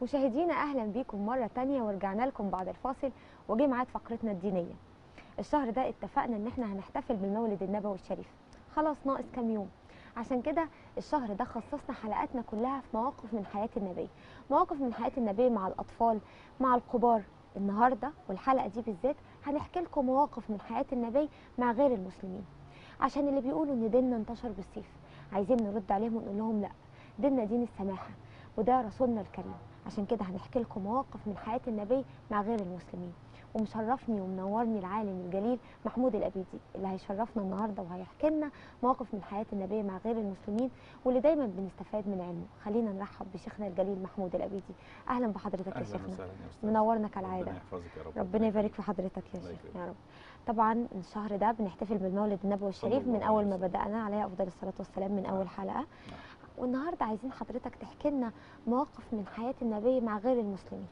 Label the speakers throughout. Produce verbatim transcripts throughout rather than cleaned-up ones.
Speaker 1: مشاهدينا اهلا بيكم مره تانية، ورجعنا لكم بعد الفاصل وجه ميعاد فقرتنا الدينيه. الشهر ده اتفقنا ان احنا هنحتفل بالمولد النبوي الشريف، خلاص ناقص كام يوم. عشان كده الشهر ده خصصنا حلقاتنا كلها في مواقف من حياه النبي، مواقف من حياه النبي مع الاطفال مع الكبار. النهارده والحلقه دي بالذات هنحكي لكم مواقف من حياه النبي مع غير المسلمين، عشان اللي بيقولوا ان ديننا انتشر بالسيف عايزين نرد عليهم ونقول لهم لا، ديننا دين السماحه وده رسولنا الكريم. عشان كده هنحكي لكم مواقف من حياة النبي مع غير المسلمين، ومشرفني ومنورني العالم الجليل محمود الأبيدي اللي هيشرفنا النهارده وهيحكي لنا مواقف من حياة النبي مع غير المسلمين واللي دايما بنستفاد من علمه. خلينا نرحب بشيخنا الجليل محمود الأبيدي. أهلا بحضرتك يا شيخنا، منورنا كالعادة.
Speaker 2: ربنا يحفظك يا رب،
Speaker 1: ربنا يبارك في حضرتك يا شيخ يا رب. طبعا الشهر ده بنحتفل بالمولد النبوي الشريف من أول ما بدأنا عليه أفضل الصلاة والسلام من أول حلقة، والنهارده عايزين حضرتك تحكي لنا مواقف من حياة النبي مع غير المسلمين.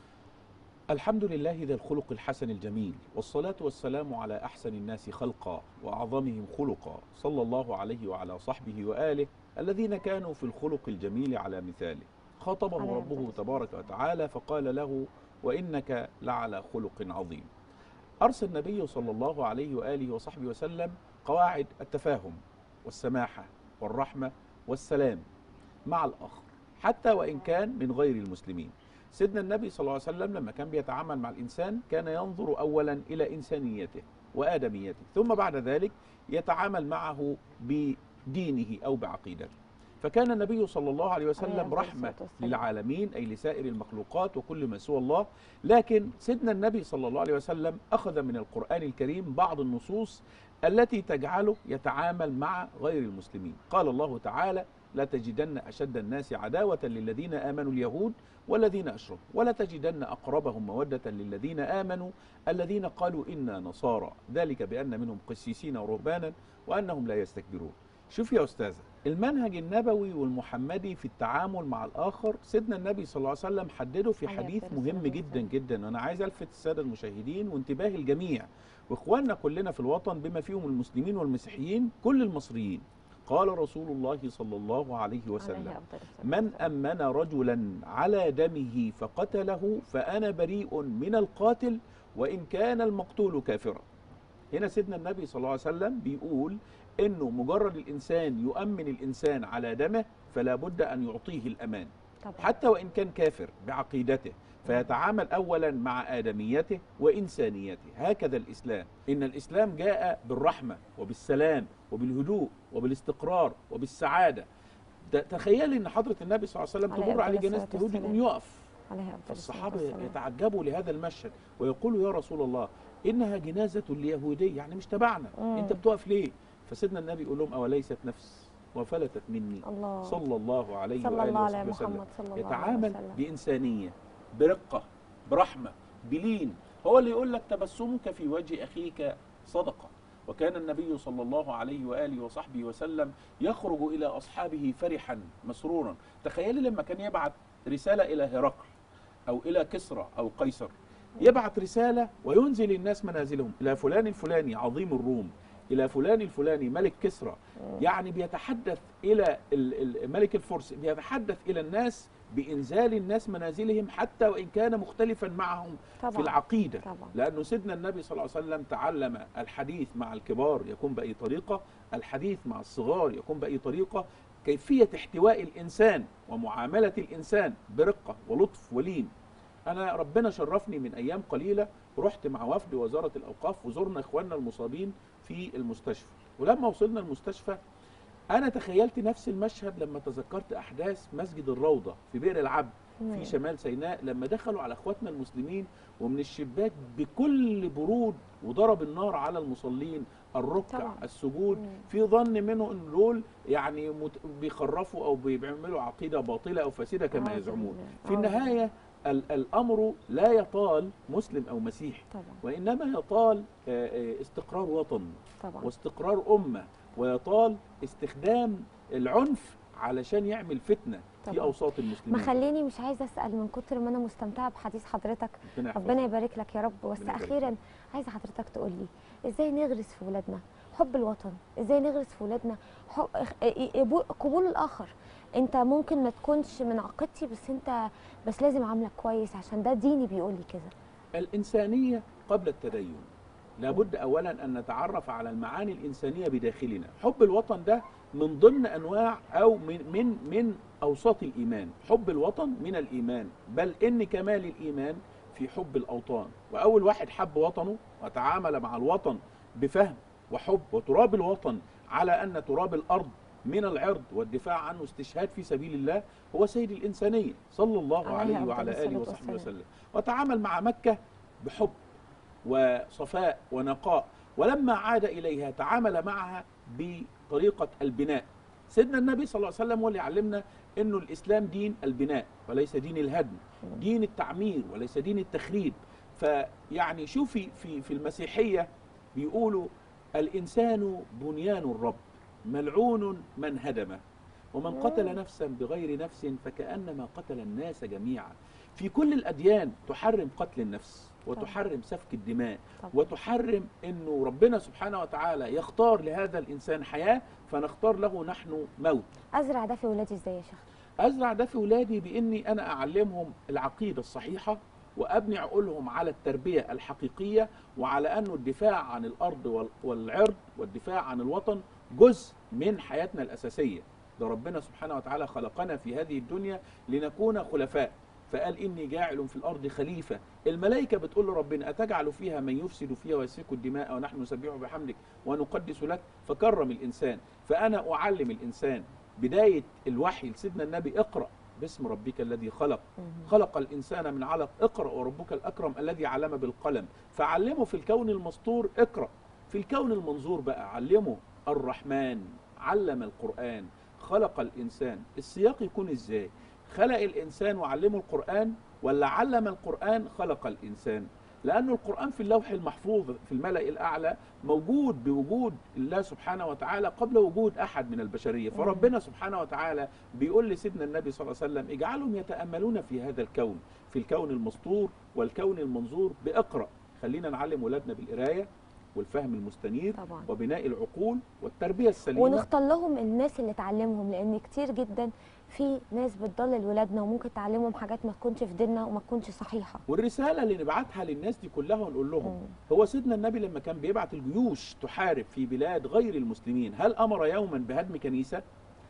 Speaker 2: الحمد لله ذا الخلق الحسن الجميل، والصلاة والسلام على أحسن الناس خلقا وأعظمهم خلقا، صلى الله عليه وعلى صحبه وآله الذين كانوا في الخلق الجميل على مثاله. خاطبه ربه تبارك وتعالى فقال له: وإنك لعلى خلق عظيم. أرسل النبي صلى الله عليه وآله وصحبه وسلم قواعد التفاهم والسماحة والرحمة والسلام مع الآخر حتى وإن كان من غير المسلمين. سيدنا النبي صلى الله عليه وسلم لما كان بيتعامل مع الإنسان كان ينظر أولا إلى إنسانيته وآدميته، ثم بعد ذلك يتعامل معه بدينه أو بعقيدته. فكان النبي صلى الله عليه وسلم رحمة للعالمين، أي لسائر المخلوقات وكل ما سوى الله. لكن سيدنا النبي صلى الله عليه وسلم أخذ من القرآن الكريم بعض النصوص التي تجعله يتعامل مع غير المسلمين. قال الله تعالى: لا تجدن أشد الناس عداوة للذين آمنوا اليهود والذين أشركوا ولا تجدن أقربهم مودة للذين آمنوا الذين قالوا إنا نصارى ذلك بأن منهم قسيسين ورهبانا وأنهم لا يستكبرون. شوف يا أستاذة، المنهج النبوي والمحمدي في التعامل مع الآخر سيدنا النبي صلى الله عليه وسلم حدده في حديث مهم جدا جدا، وأنا عايز ألفت السادة المشاهدين وانتباه الجميع وإخواننا كلنا في الوطن بما فيهم المسلمين والمسيحيين كل المصريين. قال رسول الله صلى الله عليه وسلم: من أمن رجلا على دمه فقتله فأنا بريء من القاتل وإن كان المقتول كافرا. هنا سيدنا النبي صلى الله عليه وسلم بيقول إنه مجرد الإنسان يؤمن الإنسان على دمه فلا بد أن يعطيه الأمان طبعا. حتى وإن كان كافر بعقيدته، فيتعامل أولا مع آدميته وإنسانيته. هكذا الإسلام، إن الإسلام جاء بالرحمة وبالسلام وبالهدوء وبالاستقرار وبالسعادة. تخيلي إن حضرة النبي صلى الله عليه وسلم تمر عليه جنازة يهودي يقوم يقف، فالصحابة يتعجبوا لهذا المشهد ويقولوا: يا رسول الله إنها جنازة ليهودي، يعني مش تبعنا، مم. أنت بتقف ليه؟ فسيدنا النبي يقول لهم: أوليست نفس وفلتت مني الله. صلى الله عليه
Speaker 1: صلى
Speaker 2: وآله
Speaker 1: الله
Speaker 2: وصحبه وسلم. يتعامل بإنسانية برقة برحمة بلين. هو اللي يقول لك: تبسمك في وجه أخيك صدقة. وكان النبي صلى الله عليه وآله وصحبه وسلم يخرج إلى أصحابه فرحا مسرورا. تخيلي لما كان يبعث رسالة إلى هرقل أو إلى كسرى أو قيصر، يبعث رسالة وينزل الناس منازلهم: إلى فلان الفلاني عظيم الروم، إلى فلان الفلاني ملك كسرى. يعني بيتحدث إلى ملك الفرس، بيتحدث إلى الناس بإنزال الناس منازلهم حتى وإن كان مختلفا معهم طبعا. في العقيدة طبعا. لأنه سيدنا النبي صلى الله عليه وسلم تعلم الحديث مع الكبار يكون بأي طريقة، الحديث مع الصغار يكون بأي طريقة، كيفية احتواء الإنسان ومعاملة الإنسان برقة ولطف ولين. أنا ربنا شرفني من أيام قليلة، رحت مع وفد وزارة الأوقاف وزرنا إخواننا المصابين في المستشفى، ولما وصلنا المستشفى أنا تخيلت نفس المشهد لما تذكرت أحداث مسجد الروضة في بئر العبد في شمال سيناء، لما دخلوا على إخواتنا المسلمين ومن الشباك بكل برود وضرب النار على المصلين، الركع طبعا. السجود، في ظن منه أن دول يعني بيخرفوا أو بيعملوا عقيدة باطلة أو فاسدة كما يزعمون. في النهاية الأمر لا يطال مسلم أو مسيحي طبعا. وإنما يطال استقرار وطن طبعا. واستقرار أمة، ويطال استخدام العنف علشان يعمل فتنة طبعا. في أوساط المسلمين.
Speaker 1: ما خليني مش عايزة أسأل من كتر ما أنا مستمتعة بحديث حضرتك، ربنا يبارك لك يا رب. بس أخيرا عايزة حضرتك تقول لي إزاي نغرس في ولادنا حب الوطن، ازاي نغرس في ولادنا حب قبول الاخر. انت ممكن ما تكونش من عقيدتي، بس انت بس لازم عاملك كويس عشان ده ديني بيقول لي كده.
Speaker 2: الإنسانية قبل التدين. لابد أولا أن نتعرف على المعاني الإنسانية بداخلنا. حب الوطن ده من ضمن أنواع أو من من من أوساط الإيمان. حب الوطن من الإيمان، بل إن كمال الإيمان في حب الأوطان. وأول واحد حب وطنه وتعامل مع الوطن بفهم وحب وتراب الوطن على أن تراب الأرض من العرض والدفاع عنه استشهاد في سبيل الله هو سيد الإنسانية صلى الله عليه وعلى آله وصحبه وسلم. وتعامل مع مكة بحب وصفاء ونقاء، ولما عاد إليها تعامل معها بطريقة البناء. سيدنا النبي صلى الله عليه وسلم هو اللي علمنا أنه الإسلام دين البناء وليس دين الهدم، دين التعمير وليس دين التخريب. فيعني شوفي في في المسيحية بيقولوا الإنسان بنيان الرب ملعون من هدمه، ومن قتل نفسا بغير نفس فكأنما قتل الناس جميعا. في كل الأديان تحرم قتل النفس وتحرم سفك الدماء وتحرم أنه ربنا سبحانه وتعالى يختار لهذا الإنسان حياة فنختار له نحن موت.
Speaker 1: أزرع ده في ولادي إزاي يا شيخ؟
Speaker 2: أزرع ده في ولادي بإني أنا أعلمهم العقيدة الصحيحة وأبني عقولهم على التربية الحقيقية وعلى أنه الدفاع عن الأرض والعرض والدفاع عن الوطن جزء من حياتنا الأساسية. ده ربنا سبحانه وتعالى خلقنا في هذه الدنيا لنكون خلفاء، فقال إني جاعل في الأرض خليفة. الملائكة بتقول لربنا أتجعل فيها من يفسد فيها ويسفك الدماء ونحن نسبح بحمدك ونقدس لك. فكرم الإنسان. فأنا أعلم الإنسان بداية الوحي لسيدنا النبي اقرأ باسم ربك الذي خلق خلق الإنسان من علق اقرأ وربك الأكرم الذي علم بالقلم. فعلمه في الكون المسطور اقرأ. في الكون المنظور بقى علمه الرحمن علم القرآن خلق الإنسان. السياق يكون إزاي؟ خلق الإنسان وعلمه القرآن، ولا علم القرآن خلق الإنسان؟ لأن القرآن في اللوح المحفوظ في الملأ الأعلى موجود بوجود الله سبحانه وتعالى قبل وجود أحد من البشرية. فربنا سبحانه وتعالى بيقول لسيدنا النبي صلى الله عليه وسلم اجعلهم يتأملون في هذا الكون، في الكون المسطور والكون المنظور بأقرأ. خلينا نعلم ولادنا بالقراية والفهم المستنير طبعا. وبناء العقول والتربية السليمة،
Speaker 1: ونختار لهم الناس اللي تعلمهم، لأن كتير جدا في ناس بتضلل ولادنا وممكن تعلمهم حاجات ما تكونش في ديننا وما تكونش صحيحة.
Speaker 2: والرسالة اللي نبعتها للناس دي كلها ونقول لهم مم. هو سيدنا النبي لما كان بيبعت الجيوش تحارب في بلاد غير المسلمين هل أمر يوما بهدم كنيسة؟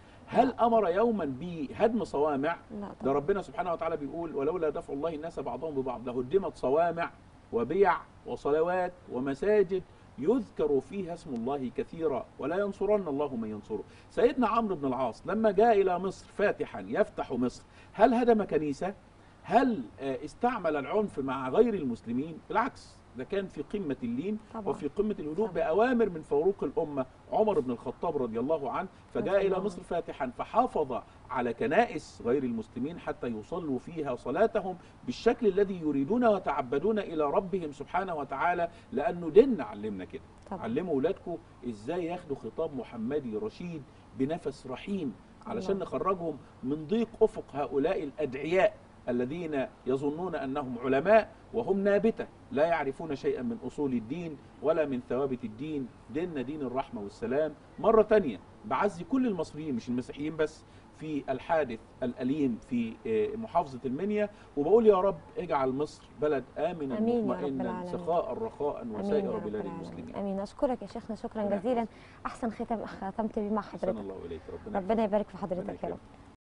Speaker 2: هل أمر يوما بهدم صوامع؟ ده ربنا سبحانه وتعالى بيقول ولولا دفع الله الناس بعضهم ببعض لهدمت صوامع وبيع وصلوات ومساجد يذكر فيها اسم الله كثيرا ولا ينصرن الله من ينصره. سيدنا عمرو بن العاص لما جاء إلى مصر فاتحا يفتح مصر هل هدم كنيسة؟ هل استعمل العنف مع غير المسلمين؟ بالعكس، ده كان في قمة اللين طبعا. وفي قمة الهدوء طبعا. بأوامر من فاروق الأمة عمر بن الخطاب رضي الله عنه، فجاء إلى مصر فاتحا فحافظ على كنائس غير المسلمين حتى يصلوا فيها صلاتهم بالشكل الذي يريدون ويتعبدون إلى ربهم سبحانه وتعالى، لأنه ديننا علمنا كده. علموا أولادكم إزاي ياخدوا خطاب محمدي رشيد بنفس رحيم علشان نخرجهم من ضيق أفق هؤلاء الأدعياء الذين يظنون أنهم علماء وهم نابتة لا يعرفون شيئا من أصول الدين ولا من ثوابت الدين. ديننا دين الرحمة والسلام. مرة تانية بعزي كل المصريين مش المسيحيين بس في الحادث الأليم في محافظة المنيا، وبقول يا رب اجعل مصر بلد آمنا مطمئنا سخاء رخاء وسائر بلاد المسلمين.
Speaker 1: امين. اشكرك يا شيخنا شكرا جزيلا. احسن ختم ختمت بيه مع حضرتك.
Speaker 2: الله إليك. ربنا,
Speaker 1: ربنا يبارك في حضرتك يا رب.